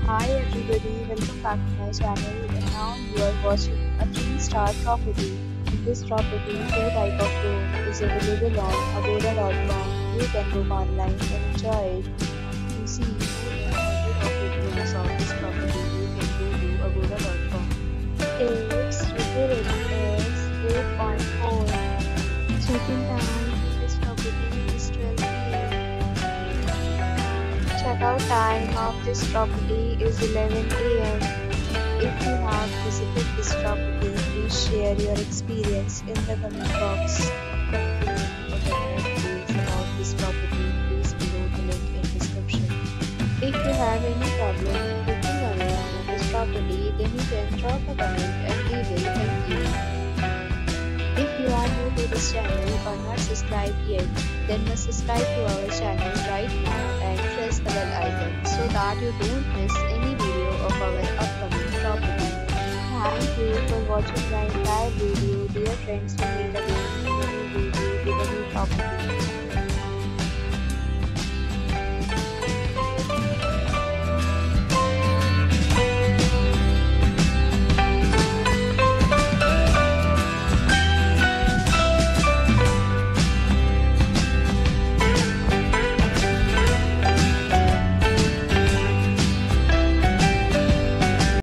Hi everybody, welcome back to my channel and now you are watching a 3-star property. In this property, 2 type of room is available on agoda.com. You can book online and enjoy it. To see more than 100 of reviews on this property, you can go to agoda.com. Its review rating is 8.4. Check-in time in this property is 12 p.m. Checkout time of this property is 11 a.m. If you have visited this property, please share your experience in the comment box. The about this property, please below the link in description. If you have any problem booking a room on this property, then you can drop a comment and we will help you. If you are new to this channel or not subscribed yet, then must subscribe to our channel right now and press the bell icon so that you don't miss any video of our upcoming property. Thank you for watching my entire video. Dear friends,